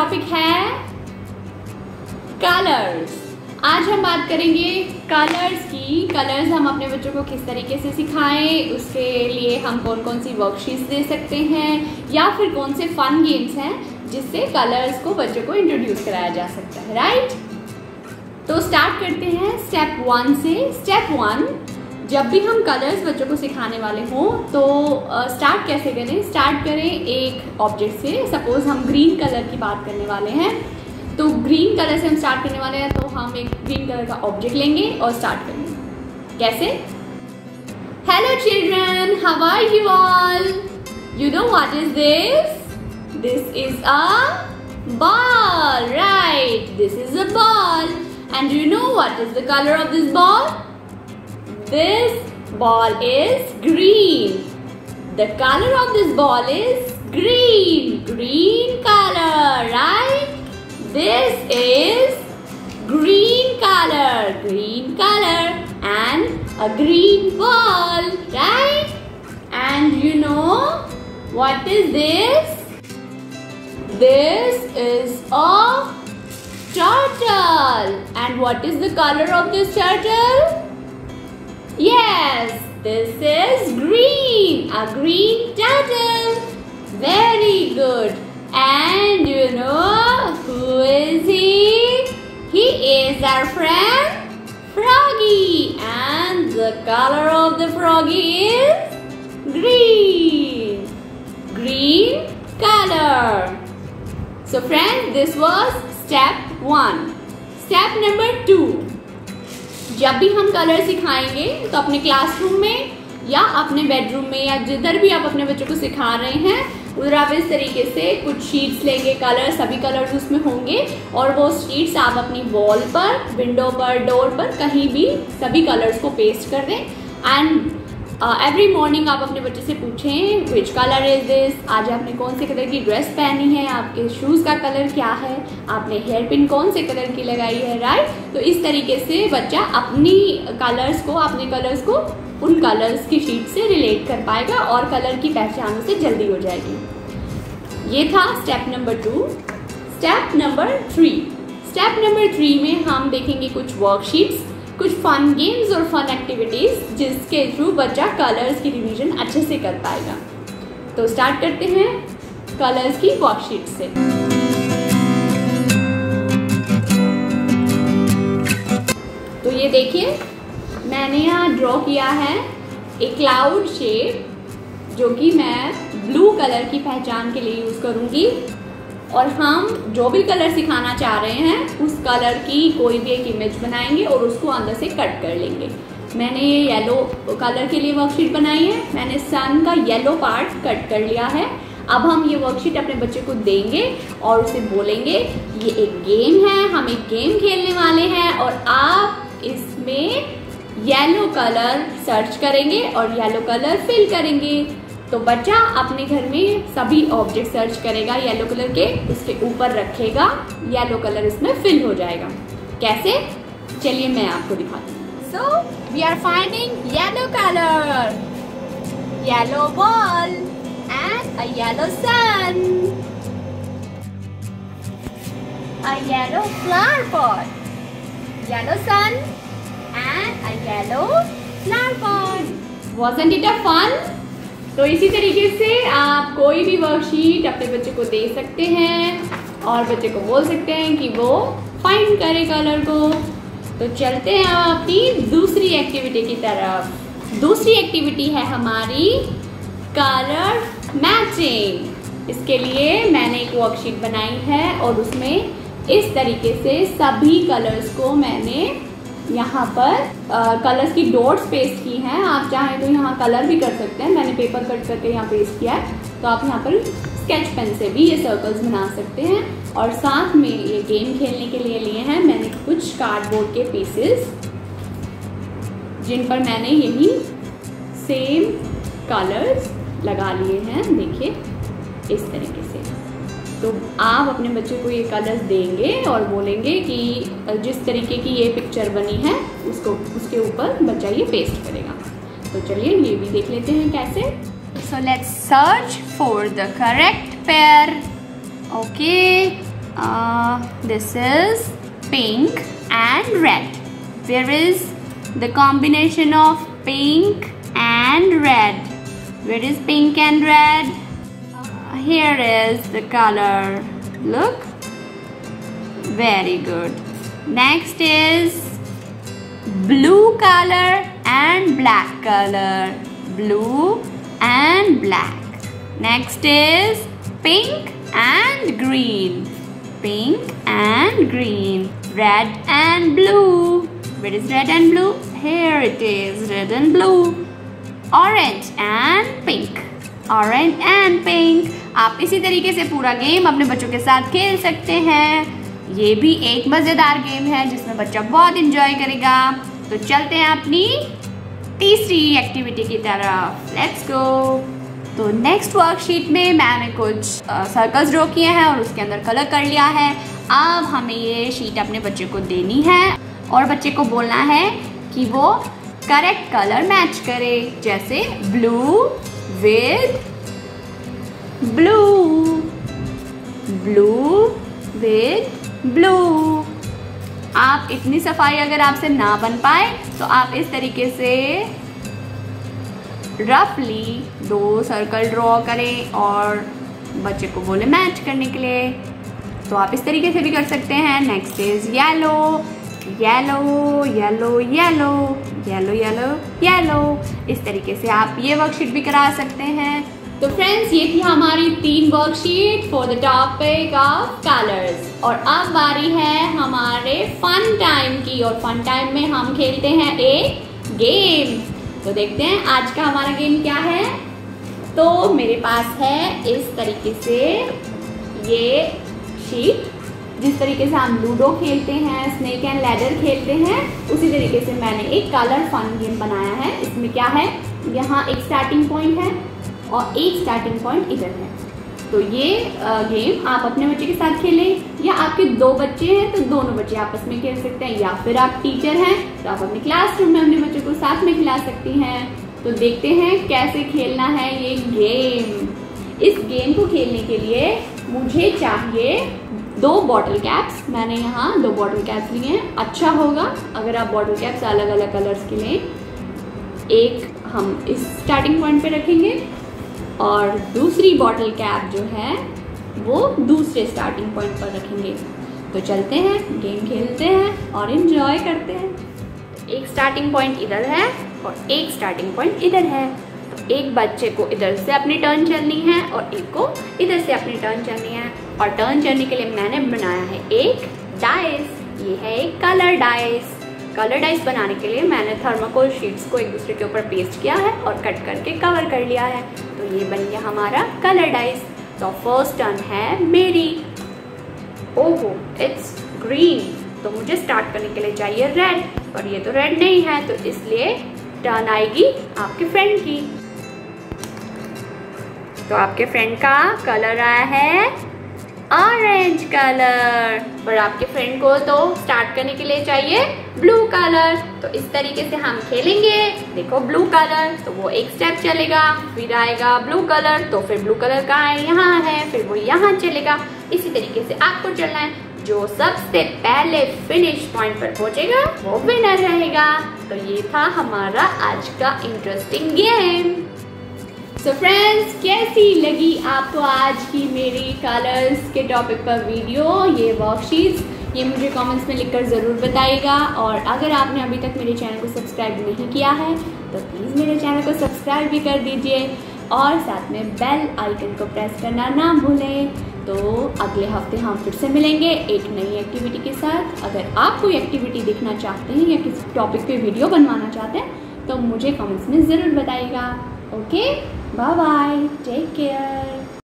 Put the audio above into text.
Topic है colours. आज हम बात करेंगे कलर्स की। कलर्स हम अपने बच्चों को किस तरीके से सिखाएं, उसके लिए हम कौन कौन सी वर्कशीट्स दे सकते हैं या फिर कौन से फन गेम्स हैं जिससे कलर्स को बच्चों को इंट्रोड्यूस कराया जा सकता है, राइट। तो स्टार्ट करते हैं स्टेप 1 से। स्टेप 1, जब भी हम कलर्स बच्चों को सिखाने वाले हों तो स्टार्ट कैसे करें। स्टार्ट करें एक ऑब्जेक्ट से। सपोज हम ग्रीन कलर की बात करने वाले हैं, तो ग्रीन कलर से हम स्टार्ट करने वाले हैं, तो हम एक ग्रीन कलर का ऑब्जेक्ट लेंगे और स्टार्ट करेंगे। कैसे? Hello children, how are you all? You know what is this? This is a ball, right. This is a ball and you know what is the colour of this ball? This ball is green. The color of this ball is green. Green color, right? This is green color. Green color and a green ball, right? And you know what is this? This is a turtle. And what is the color of this turtle? Yes, this is green, a green turtle. Very good. And you know who is he? He is our friend Froggy. And the color of the froggy is green. Green color. So friends, this was step 1. Step number 2. जब भी हम colour सिखाएंगे तो अपने classroom में या अपने bedroom में या जिधर भी आप अपने बच्चों को सिखा रहे हैं उधर आप इस तरीके से कुछ शीट्स लेंगे, कलर सभी कलर्स उसमें होंगे और वो शीट्स आप अपनी वॉल पर, विंडो पर, डोर पर कहीं भी सभी कलर्स को पेस्ट कर दें। एंड एवरी मॉर्निंग आप अपने बच्चे से पूछें विच कलर इज दिस। आज आपने कौन से कलर की ड्रेस पहनी है, आपके शूज़ का कलर क्या है, आपने हेयर पिन कौन से कलर की लगाई है, राइट। तो इस तरीके से बच्चा अपने कलर्स को उन कलर्स की शीट से रिलेट कर पाएगा और कलर की पहचान उसे जल्दी हो जाएगी। ये था step number 2। Step number 3। Step number 3 में हम देखेंगे कुछ वर्कशीट्स, कुछ फन गेम्स और फन एक्टिविटीज जिसके थ्रू बच्चा कलर्स की रिवीजन अच्छे से कर पाएगा। तो स्टार्ट करते हैं कलर्स की वर्कशीट से। तो ये देखिए, मैंने यहाँ ड्रॉ किया है एक क्लाउड शेप जो कि मैं ब्लू कलर की पहचान के लिए यूज करूंगी। और हम जो भी कलर सिखाना चाह रहे हैं उस कलर की कोई भी एक इमेज बनाएंगे और उसको अंदर से कट कर लेंगे। मैंने ये येलो कलर के लिए वर्कशीट बनाई है। मैंने सन का येलो पार्ट कट कर लिया है। अब हम ये वर्कशीट अपने बच्चे को देंगे और उसे बोलेंगे ये एक गेम है, हम एक गेम खेलने वाले हैं और आप इसमें येलो कलर सर्च करेंगे और येलो कलर फिल करेंगे। तो बच्चा अपने घर में सभी ऑब्जेक्ट सर्च करेगा येलो कलर के, उसके ऊपर रखेगा, येलो कलर इसमें फिल हो जाएगा। कैसे? चलिए मैं आपको दिखाती हूँ। So we are finding yellow colour, yellow ball and a yellow sun, a yellow flower pot, yellow sun and a yellow flower pot. Wasn't it a fun? तो इसी तरीके से आप कोई भी वर्कशीट अपने बच्चे को दे सकते हैं और बच्चे को बोल सकते हैं कि वो फाइंड करे कलर को। तो चलते हैं अपनी दूसरी एक्टिविटी की तरफ। दूसरी एक्टिविटी है हमारी कलर मैचिंग। इसके लिए मैंने एक वर्कशीट बनाई है और उसमें इस तरीके से सभी कलर्स को मैंने यहाँ पर कलर्स की डॉट्स पेस्ट की हैं। आप चाहें तो यहाँ कलर भी कर सकते हैं। मैंने पेपर कट करके यहाँ पेस्ट किया है, तो आप यहाँ पर स्केच पेन से भी ये सर्कल्स बना सकते हैं। और साथ में ये गेम खेलने के लिए लिए हैं मैंने कुछ कार्डबोर्ड के पीसेस जिन पर मैंने यही सेम कलर्स लगा लिए हैं। देखिए इस तरीके से। तो आप अपने बच्चे को ये कलर्स देंगे और बोलेंगे कि जिस तरीके की ये पिक्चर बनी है उसके ऊपर बच्चा ये पेस्ट करेगा। तो चलिए ये भी देख लेते हैं कैसे। So let's search for the correct pair. Okay, This is pink and red. Where is the combination of pink and red? Where is pink and red? Here is the color. Look. Very good. Next is blue color and black color. Blue and black. Next is pink and green. Pink and green. Red and blue. Where is red and blue? Here it is, red and blue. Orange and pink. Orange and pink. आप इसी तरीके से पूरा game अपने बच्चों के साथ खेल सकते हैं। ये भी एक मज़ेदार गेम है जिसमें बच्चा बहुत इंजॉय करेगा। तो चलते हैं अपनी तीसरी एक्टिविटी की तरफ। Let's go. तो नेक्स्ट वर्कशीट में मैंने कुछ सर्कल्स ड्रॉ किए हैं और उसके अंदर कलर कर लिया है। अब हमें ये शीट अपने बच्चे को देनी है और बच्चे को बोलना है कि वो करेक्ट कलर मैच करे। जैसे blue with blue, blue with blue. आप इतनी सफाई अगर आपसे ना बन पाए तो आप इस तरीके से रफली 2 सर्कल ड्रॉ करें और बच्चे को बोले मैच करने के लिए। तो आप इस तरीके से भी कर सकते हैं। Next is yellow, yellow yellow yellow yellow yellow yellow. इस तरीके से आप ये वर्कशीट भी करा सकते हैं। तो फ्रेंड्स, ये थी हमारी 3 worksheet for the topic of colours. और अब बारी है हमारे फन टाइम की, और फन टाइम में हम खेलते हैं एक गेम। तो देखते हैं आज का हमारा गेम क्या है। तो मेरे पास है इस तरीके से ये शीट। जिस तरीके से हम लूडो खेलते हैं, स्नेक एंड लैडर खेलते हैं, उसी तरीके से मैंने एक कलर फन गेम बनाया है। इसमें क्या है, यहाँ एक स्टार्टिंग पॉइंट है और एक स्टार्टिंग पॉइंट इधर है। तो ये गेम आप अपने बच्चे के साथ खेलें, या आपके 2 बच्चे हैं तो दोनों बच्चे आपस में खेल सकते हैं, या फिर आप टीचर हैं तो आप अपने क्लासरूम में अपने बच्चों को साथ में खिला सकती हैं। तो देखते हैं कैसे खेलना है ये गेम। इस गेम को खेलने के लिए मुझे चाहिए 2 बॉटल कैप्स। मैंने यहाँ 2 बॉटल कैप्स लिए हैं। अच्छा होगा अगर आप बॉटल कैप्स अलग अलग कलर्स के लें। एक हम इस स्टार्टिंग पॉइंट पे रखेंगे और दूसरी बॉटल कैप जो है वो दूसरे स्टार्टिंग पॉइंट पर रखेंगे। तो चलते हैं, गेम खेलते हैं और एंजॉय करते हैं। एक स्टार्टिंग पॉइंट इधर है और एक स्टार्टिंग पॉइंट इधर है। तो एक बच्चे को इधर से अपनी टर्न चलनी है और एक को इधर से अपनी टर्न चलनी है। और टर्न चलने के लिए मैंने बनाया है एक डाइस। ये है एक कलर डाइस। कलर डाइस बनाने के लिए मैंने थर्माकोल शीट्स को एक दूसरे के ऊपर पेस्ट किया है और कट करके कवर कर लिया है। तो ये बन गया हमारा कलर डाइस। तो फर्स्ट टर्न है मेरी। ओहो, इट्स ग्रीन। तो मुझे स्टार्ट करने के लिए चाहिए रेड, पर ये तो रेड नहीं है, तो इसलिए टर्न आएगी आपके फ्रेंड की। तो आपके फ्रेंड का कलर आया है ऑरेंज कलर, पर आपके फ्रेंड को तो स्टार्ट करने के लिए चाहिए ब्लू कलर। तो इस तरीके से हम खेलेंगे। देखो ब्लू कलर, तो वो एक स्टेप चलेगा, फिर आएगा ब्लू कलर, तो फिर ब्लू कलर का यहाँ है, फिर वो यहाँ चलेगा। इसी तरीके से आपको चलना है। जो सबसे पहले फिनिश पॉइंट पर पहुंचेगा वो विनर रहेगा। तो ये था हमारा आज का इंटरेस्टिंग गेम। सो फ्रेंड्स, कैसी लगी आपको आज की मेरी कलर्स के टॉपिक पर वीडियो, ये वर्कशीट्स? ये मुझे कमेंट्स में लिखकर ज़रूर बताइएगा। और अगर आपने अभी तक मेरे चैनल को सब्सक्राइब नहीं किया है तो प्लीज़ मेरे चैनल को सब्सक्राइब भी कर दीजिए और साथ में बेल आइकन को प्रेस करना ना भूलें। तो अगले हफ्ते हम फिर से मिलेंगे एक नई एक्टिविटी के साथ। अगर आप कोई एक्टिविटी देखना चाहते हैं या किसी टॉपिक पे वीडियो बनवाना चाहते हैं तो मुझे कमेंट्स में ज़रूर बताइएगा। Okay, bye bye, take care.